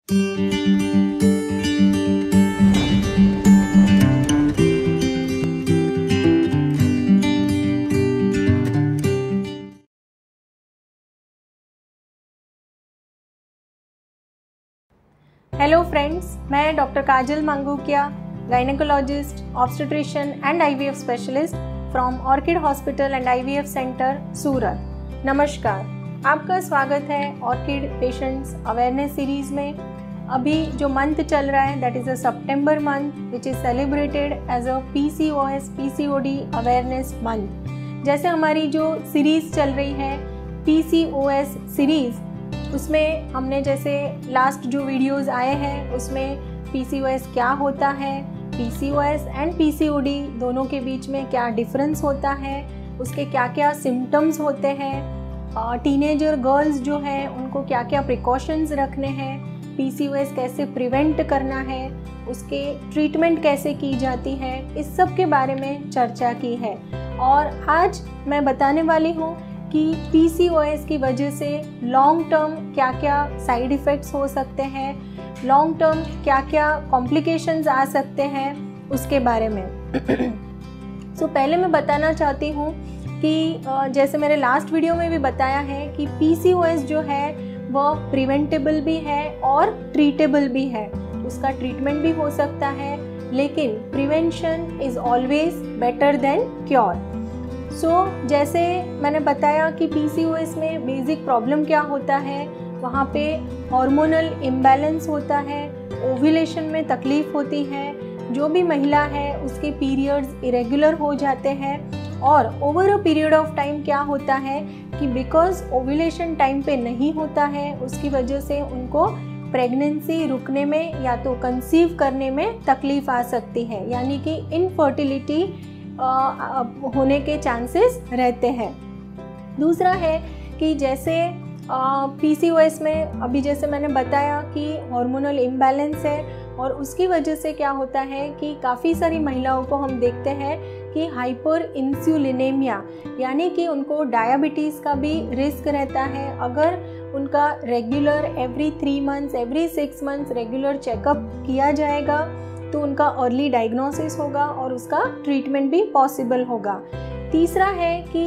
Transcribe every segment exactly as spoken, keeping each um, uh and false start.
Hello friends, मैं doctor Kajal Mangukiya, gynaecologist, obstetrician and IVF specialist from Orchid hospital and IVF centre Surat. नमस्कार, आपका स्वागत है ऑर्किड पेशेंट्स अवेयरनेस सीरीज़ में। अभी जो मंथ चल रहा है that is a September month which is celebrated as a PCOS PCOD awareness month. जैसे हमारी जो सीरीज़ चल रही है पीसीओएस सीरीज़, उसमें हमने जैसे लास्ट जो वीडियोस आए हैं उसमें पीसीओएस क्या होता है, पीसीओएस एंड पीसीओडी दोनों के बीच में क्या डिफरेंस होता है, उसके क्या क्या सिम्टम्स होते हैं, टीनेजर गर्ल्स जो हैं उनको क्या क्या प्रिकॉशंस रखने हैं, पीसीओएस कैसे प्रिवेंट करना है, उसके ट्रीटमेंट कैसे की जाती है, इस सब के बारे में चर्चा की है। और आज मैं बताने वाली हूँ कि पीसीओएस की वजह से लॉन्ग टर्म क्या क्या साइड इफ़ेक्ट्स हो सकते हैं, लॉन्ग टर्म क्या क्या कॉम्प्लिकेशंस आ सकते हैं, उसके बारे में। सो so, पहले मैं बताना चाहती हूँ कि जैसे मेरे लास्ट वीडियो में भी बताया है कि पीसीओएस जो है वह प्रिवेंटेबल भी है और ट्रीटेबल भी है। उसका ट्रीटमेंट भी हो सकता है, लेकिन prevention is always better than cure. So so, जैसे मैंने बताया कि पीसीओएस में बेसिक प्रॉब्लम क्या होता है, वहाँ पे हार्मोनल इम्बैलेंस होता है, ओव्यूलेशन में तकलीफ़ होती है, जो भी महिला है उसके पीरियड्स इरेगुलर हो जाते हैं, और over a period of time क्या होता है कि बिकॉज ओव्यूलेशन टाइम पे नहीं होता है उसकी वजह से उनको प्रेगनेंसी रुकने में या तो कंसीव करने में तकलीफ़ आ सकती है, यानी कि इनफर्टिलिटी होने के चांसेस रहते हैं। दूसरा है कि जैसे पीसीओएस में अभी जैसे मैंने बताया कि हार्मोनल इम्बैलेंस है, और उसकी वजह से क्या होता है कि काफ़ी सारी महिलाओं को हम देखते हैं कि हाइपर इंसुलिनेमिया, यानी कि उनको डायबिटीज़ का भी रिस्क रहता है। अगर उनका regular every three months every six months regular checkup किया जाएगा तो उनका अर्ली डायग्नोसिस होगा और उसका ट्रीटमेंट भी पॉसिबल होगा। तीसरा है कि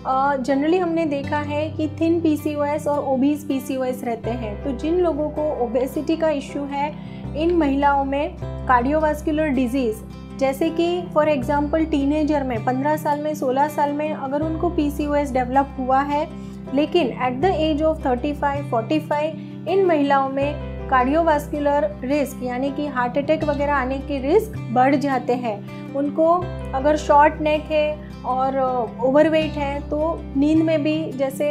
जनरली हमने देखा है कि थिन पीसीओएस और ओबीज पीसीओएस रहते हैं, तो जिन लोगों को ओबेसिटी का इश्यू है इन महिलाओं में कार्डियोवास्कुलर डिजीज़, जैसे कि फॉर एग्जांपल टीनेजर में पंद्रह साल में सोलह साल में अगर उनको पीसीओएस डेवलप हुआ है, लेकिन at the age of thirty five forty five इन महिलाओं में कार्डियोवास्कुलर रिस्क यानी कि हार्ट अटैक वगैरह आने के रिस्क बढ़ जाते हैं। उनको अगर शॉर्ट नेक है और ओवरवेट है तो नींद में भी जैसे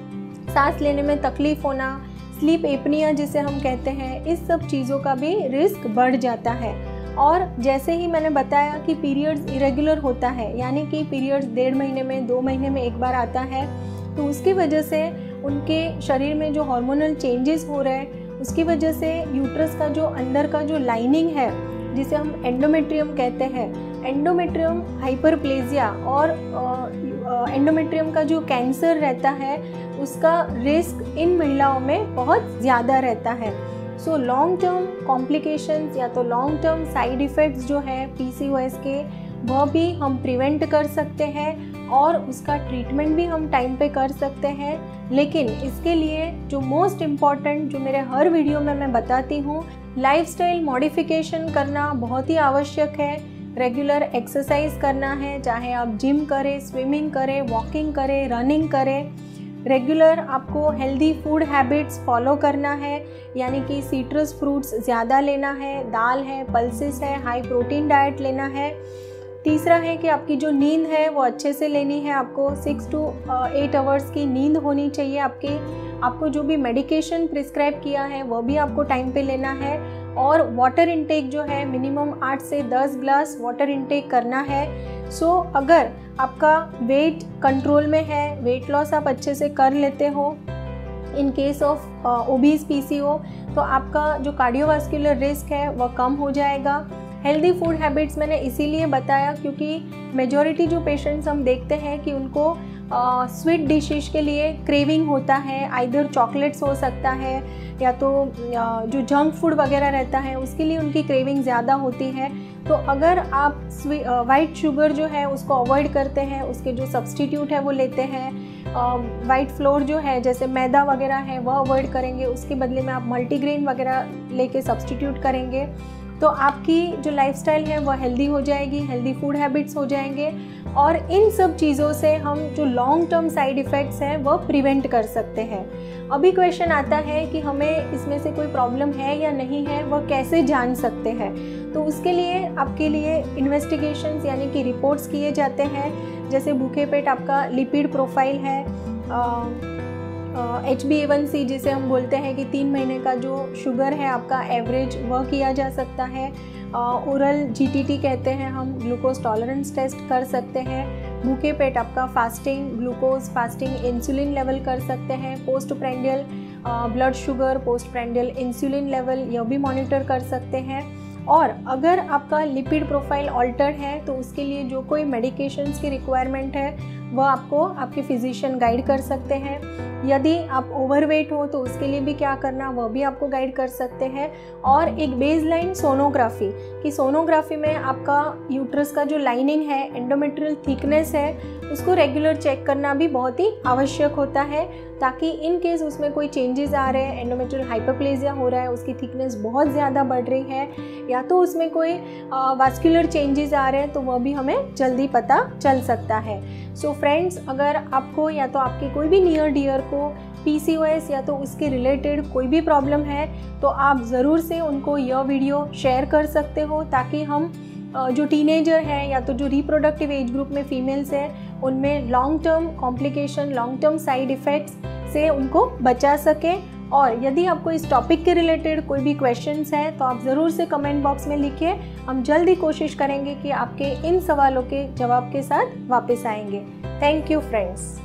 सांस लेने में तकलीफ़ होना, स्लीप एपनिया जिसे हम कहते हैं, इस सब चीज़ों का भी रिस्क बढ़ जाता है। और जैसे ही मैंने बताया कि पीरियड्स इरेगुलर होता है, यानी कि पीरियड्स डेढ़ महीने में दो महीने में एक बार आता है, तो उसकी वजह से उनके शरीर में जो हार्मोनल चेंजेस हो रहे हैं उसकी वजह से यूट्रस का जो अंदर का जो लाइनिंग है जिसे हम एंडोमेट्रियम कहते हैं, एंडोमेट्रियम हाइपरप्लेजिया और एंडोमेट्रियम का जो कैंसर रहता है उसका रिस्क इन महिलाओं में बहुत ज़्यादा रहता है। सो लॉन्ग टर्म कॉम्प्लिकेशंस या तो लॉन्ग टर्म साइड इफ़ेक्ट्स जो है पीसीओएस के, वह भी हम प्रिवेंट कर सकते हैं और उसका ट्रीटमेंट भी हम टाइम पे कर सकते हैं। लेकिन इसके लिए जो मोस्ट इम्पॉर्टेंट, जो मेरे हर वीडियो में मैं बताती हूँ, लाइफस्टाइल मॉडिफिकेशन करना बहुत ही आवश्यक है। रेगुलर एक्सरसाइज करना है, चाहे आप जिम करें, स्विमिंग करें, वॉकिंग करें, रनिंग करें। रेगुलर आपको हेल्दी फूड हैबिट्स फॉलो करना है, यानी कि सिट्रस फ्रूट्स ज़्यादा लेना है, दाल है, पल्सेस है, हाई प्रोटीन डाइट लेना है। तीसरा है कि आपकी जो नींद है वो अच्छे से लेनी है, आपको सिक्स टू एट आवर्स की नींद होनी चाहिए आपकी। आपको जो भी मेडिकेशन प्रिस्क्राइब किया है वो भी आपको टाइम पे लेना है, और वाटर इनटेक जो है मिनिमम आठ से दस ग्लास वाटर इनटेक करना है। सो so, अगर आपका वेट कंट्रोल में है, वेट लॉस आप अच्छे से कर लेते हो in case of obese PCO, तो आपका जो कार्डियोवास्कुलर रिस्क है वह कम हो जाएगा। हेल्दी फूड हैबिट्स मैंने इसीलिए बताया क्योंकि मेजॉरिटी जो पेशेंट्स हम देखते हैं कि उनको स्वीट डिशेस के लिए क्रेविंग होता है, आइदर चॉकलेट्स हो सकता है या तो जो जंक फूड वगैरह रहता है उसके लिए उनकी क्रेविंग ज़्यादा होती है। तो अगर आप वाइट शुगर जो है उसको अवॉइड करते हैं, उसके जो सब्स्टिट्यूट है वो लेते हैं, वाइट फ्लोर जो है जैसे मैदा वगैरह है वह अवॉइड करेंगे, उसके बदले में आप मल्टीग्रेन वगैरह लेके सब्स्टिट्यूट करेंगे, तो आपकी जो लाइफस्टाइल है वह हेल्दी हो जाएगी, हेल्दी फूड हैबिट्स हो जाएंगे और इन सब चीज़ों से हम जो लॉन्ग टर्म साइड इफ़ेक्ट्स हैं वह प्रिवेंट कर सकते हैं। अभी क्वेश्चन आता है कि हमें इसमें से कोई प्रॉब्लम है या नहीं है, वह कैसे जान सकते हैं। तो उसके लिए आपके लिए इन्वेस्टिगेशंस यानी कि रिपोर्ट्स किए जाते हैं, जैसे भूखे पेट आपका लिपिड प्रोफाइल है, H B A one C जिसे हम बोलते हैं कि तीन महीने का जो शुगर है आपका एवरेज वह किया जा सकता है, ओरल जी टी टी कहते हैं हम, ग्लूकोज टॉलरेंस टेस्ट कर सकते हैं, भूखे पेट आपका fasting glucose fasting insulin level कर सकते हैं, post prandial blood sugar post prandial insulin level यह भी मॉनिटर कर सकते हैं। और अगर आपका लिपिड प्रोफाइल ऑल्टर्ड है तो उसके लिए जो कोई मेडिकेशंस की रिक्वायरमेंट है वह आपको आपके फिजिशियन गाइड कर सकते हैं। यदि आप ओवरवेट हो तो उसके लिए भी क्या करना वह भी आपको गाइड कर सकते हैं। और एक बेसलाइन सोनोग्राफी कि सोनोग्राफी में आपका यूट्रस का जो लाइनिंग है, एंडोमेट्रियल थिकनेस है, उसको रेगुलर चेक करना भी बहुत ही आवश्यक होता है, ताकि इन केस उसमें कोई चेंजेस आ रहे हैं, एंडोमेट्रियल हाइपरप्लेजिया हो रहा है, उसकी थिकनेस बहुत ज़्यादा बढ़ रही है या तो उसमें कोई वास्कुलर चेंजेस आ रहे हैं तो वह भी हमें जल्दी पता चल सकता है। सो so फ्रेंड्स, अगर आपको या तो आपके कोई भी नियर डियर को पी सी ओ एस या तो उसके रिलेटेड कोई भी प्रॉब्लम है तो आप ज़रूर से उनको यह वीडियो शेयर कर सकते हो, ताकि हम जो टीनेजर हैं या तो जो रिप्रोडक्टिव एज ग्रुप में फीमेल्स हैं उनमें long term complication, long term side effects से उनको बचा सकें। और यदि आपको इस टॉपिक के रिलेटेड कोई भी क्वेश्चंस हैं तो आप ज़रूर से कमेंट बॉक्स में लिखिए, हम जल्दी कोशिश करेंगे कि आपके इन सवालों के जवाब के साथ वापस आएंगे। Thank you friends.